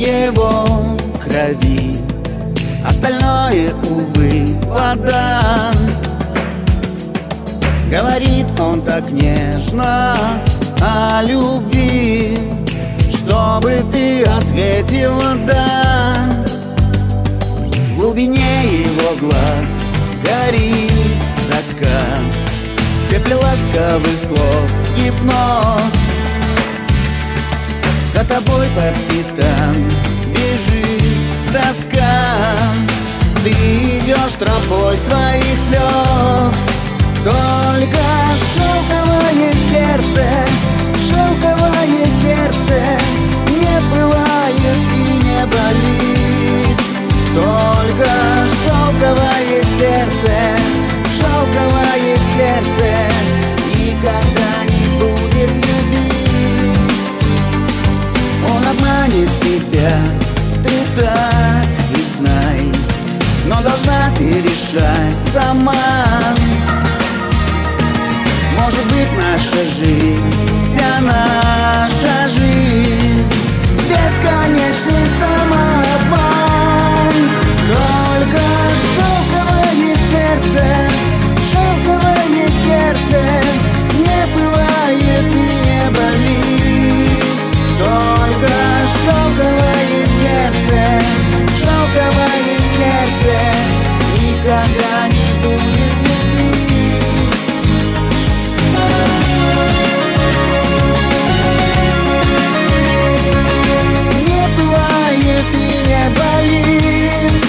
его крови, остальное, увы, вода. Говорит он так нежно о любви, чтобы ты ответила «да». В глубине его глаз горит закат, в пепле ласковых слов гипноз. За тобой по пятам бежит тоска, ты идешь тропой своих слез. Только шелковое сердце не пылает и не болит. Только шелковое сердце никогда не будет любить. Он обманет тебя, ты так и знай, но должна ты решать сама. Может быть, наша жизнь, вся наша жизнь — бесконечный самообман. Только шелковое сердце не бывает и не болит. Только шелковое сердце никогда не будет любить. Не бывает и не болит.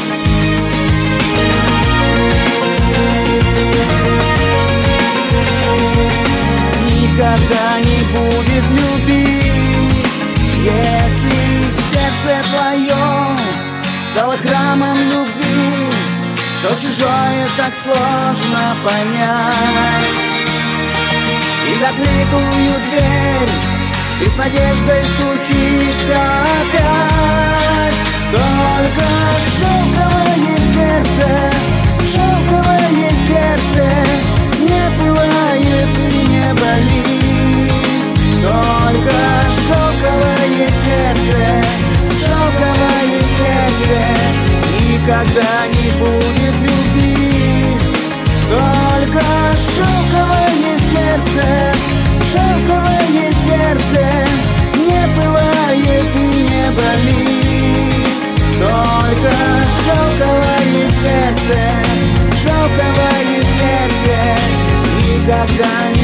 Никогда не будет любить. Если сердце твое стало храмом любви, то чужое так сложно понять. И закрытую дверь ты с надеждой стучишься опять. Только шелковое сердце не бывает и не болит. Только шелковое сердце никогда не будет любить. Только шелковое сердце не бывает и не болит. Только шелковое сердце никогда не